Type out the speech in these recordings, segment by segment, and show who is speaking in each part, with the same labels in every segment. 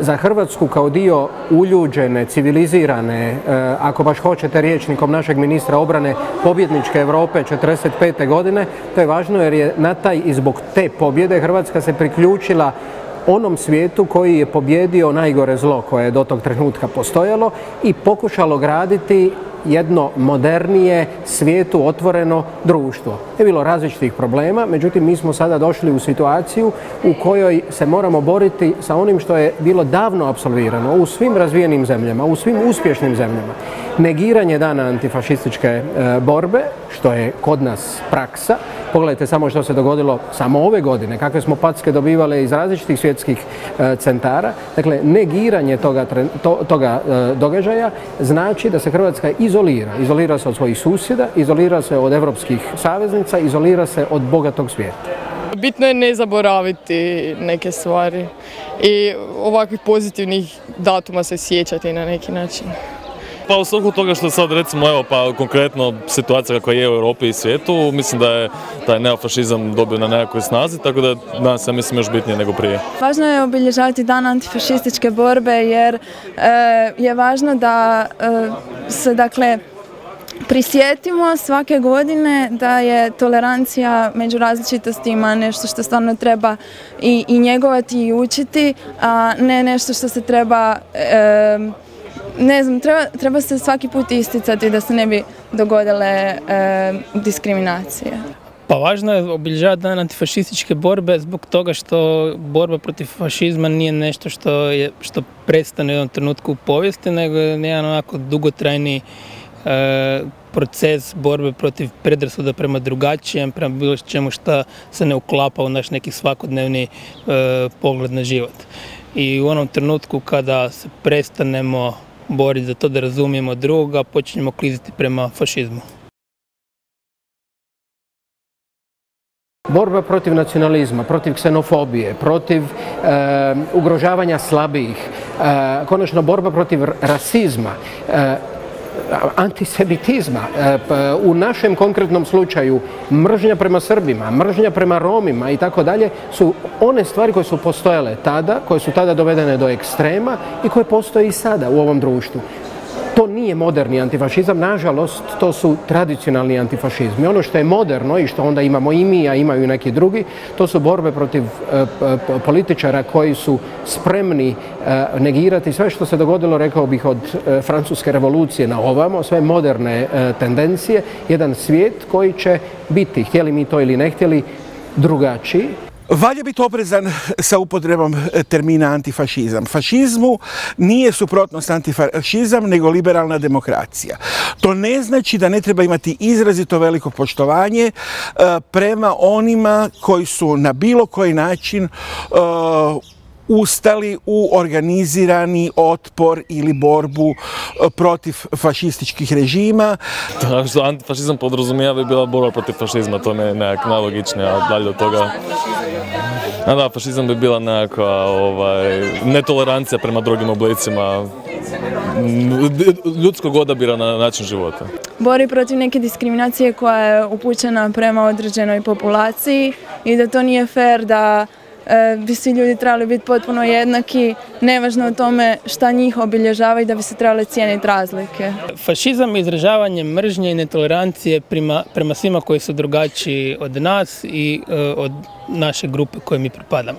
Speaker 1: za Hrvatsku kao dio uljuđene, civilizirane, ako baš hoćete rječnikom našeg ministra obrane, pobjedničke Europe 1945. godine, to je važno jer je na taj i zbog te pobjede Hrvatska se priključila onom svijetu koji je pobjedio najgore zlo koje je do tog trenutka postojalo i pokušalo graditi jedno modernije, svijetu otvoreno društvo. Je bilo različitih problema, međutim mi smo sada došli u situaciju u kojoj se moramo boriti sa onim što je bilo davno apsolvirano u svim razvijenim zemljama, u svim uspješnim zemljama. Negiranje dana antifašističke borbe, što je kod nas praksa. Pogledajte samo što se dogodilo samo ove godine, kakve smo packe dobivali iz različitih svjetskih centara. Dakle, negiranje toga događaja znači da se Hrvatska izolira. Izolira se od svojih susjeda, izolira se od evropskih saveznica, izolira se od bogatog svijeta.
Speaker 2: Bitno je ne zaboraviti neke stvari i ovakvih pozitivnih datuma se sjećati na neki način.
Speaker 3: Pa u svrhu toga što sad recimo evo pa konkretno situacija kakva je u Europi i svijetu, mislim da je taj neofašizam dobio na nekakvoj snazi, tako da danas ja mislim još bitnije nego prije.
Speaker 4: Važno je obilježavati dan antifašističke borbe jer je važno da se dakle prisjetimo svake godine da je tolerancija među različitostima nešto što stvarno treba i njegovati i učiti, a ne nešto što se treba ne znam, treba se svaki put isticati da se ne bi dogodile diskriminacije.
Speaker 5: Pa važno je obilježavati dan antifašističke borbe zbog toga što borba protiv fašizma nije nešto što prestane u jednom trenutku u povijesti, nego je jedan onako dugotrajni proces borbe protiv predrasuda prema drugačijem, prema bilo čemu što se ne uklapa u naš neki svakodnevni pogled na život. I u onom trenutku kada se prestanemo boriti za to da razumijemo drugoga, počinjemo kliziti prema fašizmu.
Speaker 1: Borba protiv nacionalizma, protiv ksenofobije, protiv ugrožavanja slabijih, konačno borba protiv rasizma, antisemitizma, u našem konkretnom slučaju mržnja prema Srbima, mržnja prema Romima i tako dalje su one stvari koje su postojale tada, koje su tada dovedene do ekstrema i koje postoje i sada u ovom društvu. To nije moderni antifašizam, nažalost, to su tradicionalni antifašizmi. Ono što je moderno i što onda imamo i mi, a imaju i neki drugi, to su borbe protiv političara koji su spremni negirati sve što se dogodilo, rekao bih, od Francuske revolucije na ovamo, sve moderne tendencije, jedan svijet koji će biti, htjeli mi to ili ne htjeli, drugačiji.
Speaker 6: Valja biti oprezan sa upotrebom termina antifašizam. Fašizmu nije suprotnost antifašizam, nego liberalna demokracija. To ne znači da ne treba imati izrazito veliko poštovanje prema onima koji su na bilo koji način ustali u organizirani otpor ili borbu protiv fašističkih režima.
Speaker 3: Antifašizam podrazumijeva bi bila borba protiv fašizma, to je nekako najlogičnije, a dalje od toga... Da, fašizam bi bila nekakva netolerancija prema drugim oblicima ljudskog odabira na način života.
Speaker 4: Bori protiv neke diskriminacije koja je upućena prema određenoj populaciji i da to nije fair da bi svi ljudi trebali biti potpuno jednaki, nevažno o tome šta njih obilježava i da bi se trebali cijeniti razlike.
Speaker 5: Fašizam je izražavanje mržnje i netolerancije prema svima koji su drugačiji od nas i od naše grupe koje mi pripadamo.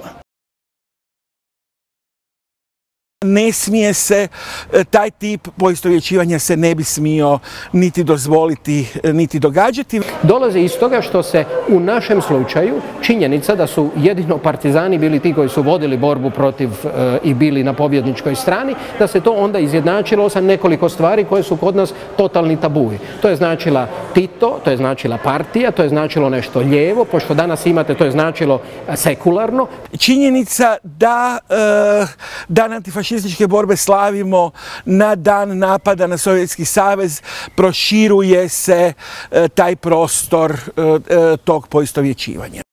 Speaker 6: Ne smije se, taj tip poistovjećivanja se ne bi smio niti dozvoliti, niti događati.
Speaker 1: Dolazi iz toga što se u našem slučaju činjenica da su jedino partizani bili ti koji su vodili borbu protiv i bili na pobjedničkoj strani, da se to onda izjednačilo sa nekoliko stvari koje su kod nas totalni tabuji. To je značila Tito, to je značila partija, to je značilo nešto lijevo, pošto danas imate, to je značilo sekularno.
Speaker 6: Činjenica da dan antifašističke borbe slavimo na dan napada na Sovjetski savez, proširuje se taj prostor tog poistovjećivanja.